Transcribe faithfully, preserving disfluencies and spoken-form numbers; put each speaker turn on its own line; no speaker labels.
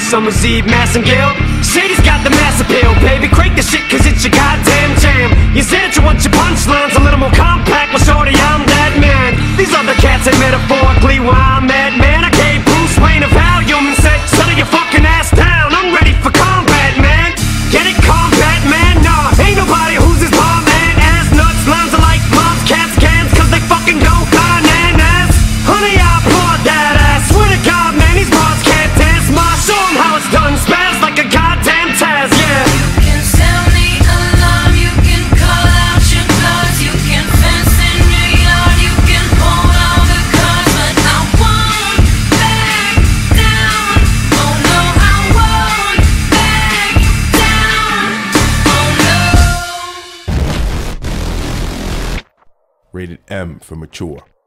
Summer's Eve, Mass and Guild. Shady's got the mass appeal, baby. Crank the shit cause it's your goddamn jam. You said that you want your punchlines a little more compact. Well, shorty, I'm that man. These other cats ain't metaphorically where I'm at, man. I gave Bruce Wayne a Valium and said, settle your fucking ass down. I'm ready for combat, man. Get it, combat, man? Nah, ain't nobody who's his bomb, man. Ass nuts, lines are like moms, cats, cans, cause they fucking don't bananas. Honey, I applaud that ass. Swear to God, man, these bars can't dance. Ma, show 'em how it's done. Spaz like a goddamn Taz, yeah.
You can sound the alarm, you can call out your bluffs, you can fence in your yard, you can hold all the cards, but I won't back down. Oh no, I won't back down. Oh no.
Rated M for mature.